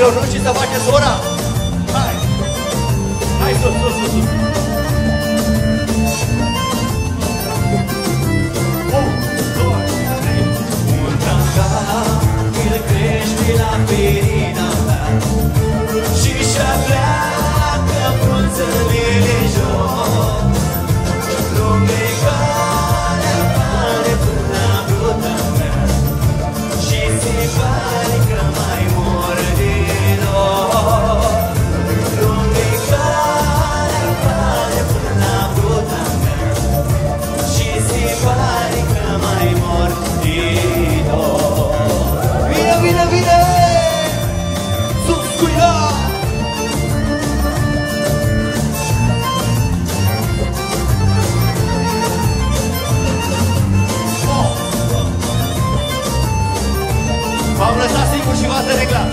greu, nu? Și să faceți ora. Hai! Hai sus, sus, sus, sus. Un tangan îl crește la perina mea și-și pleacă frunzările jos. Lume care apare până la bruta mea și se pare că mai mor din dor. Lume care apare până la bruta mea și se pare că mai mor din dor. Vine, vine, vine! Sus cu ea! V-am lăsat singur și v-ați reglat.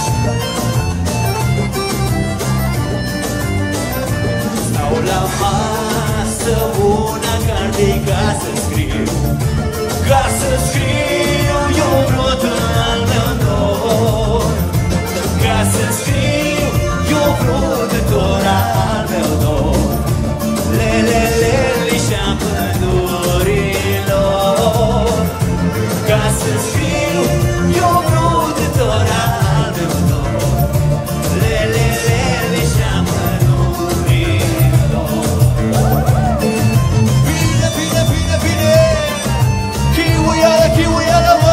Stau la masă una carte ca să scriu, ca să scriu eu vrut al meu dor, ca să scriu eu vrut tot al meu dor. Lelelele și-a pădurilor, ca să scriu eu vrut tot al meu dor. Lelelele și-a pădurilor. Bine, bine, bine, bine! Chiuială, chiuială, mă!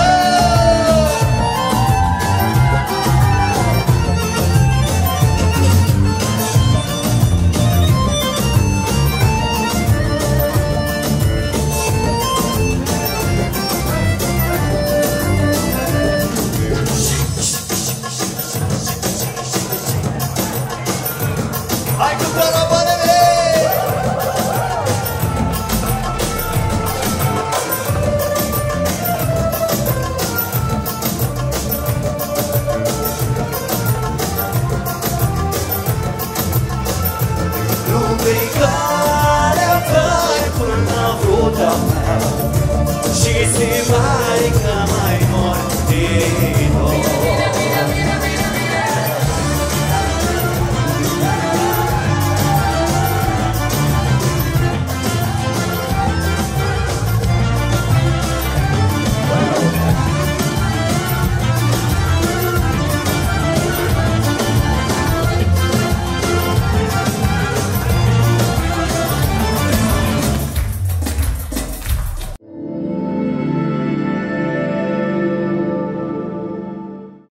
Hai cu caravanele! Lume care apare până la fruta mea și se pare că